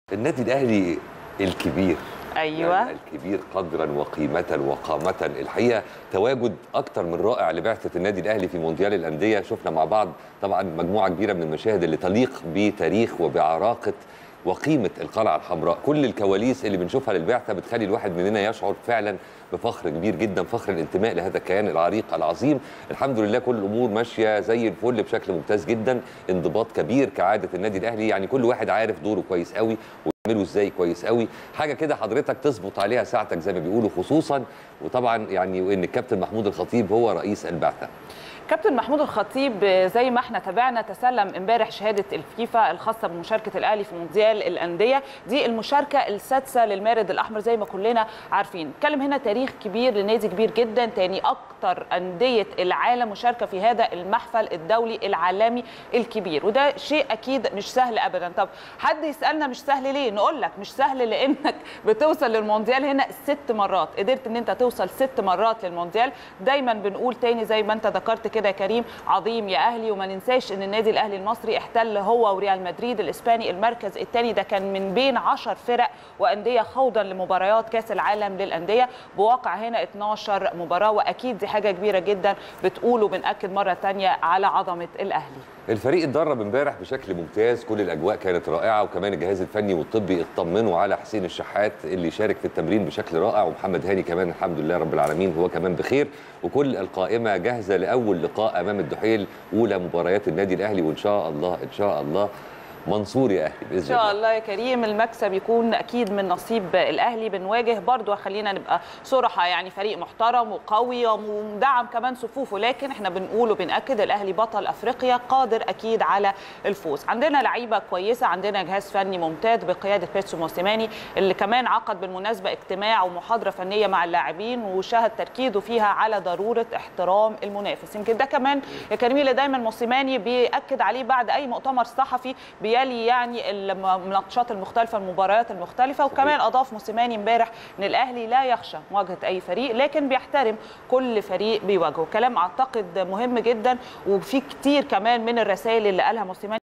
النادي الاهلي الكبير، ايوه يعني الكبير قدرا وقيمه وقامه. الحقيقه تواجد اكتر من رائع لبعثه النادي الاهلي في مونديال الانديه. شفنا مع بعض طبعا مجموعه كبيره من المشاهد اللي تليق بتاريخ وبعراقه وقيمه القلعه الحمراء. كل الكواليس اللي بنشوفها للبعثه بتخلي الواحد مننا يشعر فعلا بفخر كبير جدا، فخر الانتماء لهذا الكيان العريق العظيم. الحمد لله كل الامور ماشيه زي الفل بشكل ممتاز جدا، انضباط كبير كعاده النادي الاهلي. يعني كل واحد عارف دوره كويس قوي ويعمله ازاي كويس قوي. حاجه كده حضرتك تظبط عليها ساعتك زي ما بيقولوا، خصوصا وطبعا يعني وان الكابتن محمود الخطيب هو رئيس البعثه. كابتن محمود الخطيب زي ما احنا تابعنا تسلم امبارح شهاده الفيفا الخاصه بمشاركه الاهلي في مونديال الانديه، دي المشاركه السادسه للمارد الاحمر زي ما كلنا عارفين. نتكلم هنا تاريخ كبير لنادي كبير جدا، تاني اكتر انديه العالم مشاركه في هذا المحفل الدولي العالمي الكبير، وده شيء اكيد مش سهل ابدا. طب حد يسالنا مش سهل ليه؟ نقول لك مش سهل لانك بتوصل للمونديال هنا 6 مرات، قدرت ان انت توصل 6 مرات للمونديال. دايما بنقول تاني زي ما انت ذكرت كده يا كريم، عظيم يا اهلي. وما ننساش ان النادي الاهلي المصري احتل هو وريال مدريد الاسباني المركز الثاني، ده كان من بين 10 فرق وانديه خوضا لمباريات كاس العالم للانديه، بواقع هنا 12 مباراه. واكيد دي حاجه كبيره جدا بتقول وبنأكد مره ثانيه على عظمه الاهلي. الفريق اتدرب امبارح بشكل ممتاز، كل الاجواء كانت رائعه، وكمان الجهاز الفني والطبي اطمنوا على حسين الشحات اللي شارك في التمرين بشكل رائع، ومحمد هاني كمان الحمد لله رب العالمين هو كمان بخير. وكل القائمه جاهزه لاول لقاء امام الدحيل، اولى مباريات النادي الاهلي، وان شاء الله ان شاء الله منصور يا اهلي باذن الله. ان شاء الله يا كريم المكسب يكون اكيد من نصيب الاهلي. بنواجه برضو خلينا نبقى صراحه يعني فريق محترم وقوي ومدعم كمان صفوفه، لكن احنا بنقول وبناكد الاهلي بطل افريقيا قادر اكيد على الفوز. عندنا لعيبه كويسه، عندنا جهاز فني ممتاز بقياده بيتسو موسيماني اللي كمان عقد بالمناسبه اجتماع ومحاضره فنيه مع اللاعبين وشهد تركيزه فيها على ضروره احترام المنافس. يمكن ده كمان يا كريم اللي دايما موسيماني بياكد عليه بعد اي مؤتمر صحفي بيلي يعني المناقشات المختلفه المباريات المختلفه. وكمان اضاف موسيماني امبارح ان الاهلي لا يخشى مواجهه اي فريق، لكن بيحترم كل فريق بيواجهه. كلام اعتقد مهم جدا، وفي كتير كمان من الرسائل اللي قالها موسيماني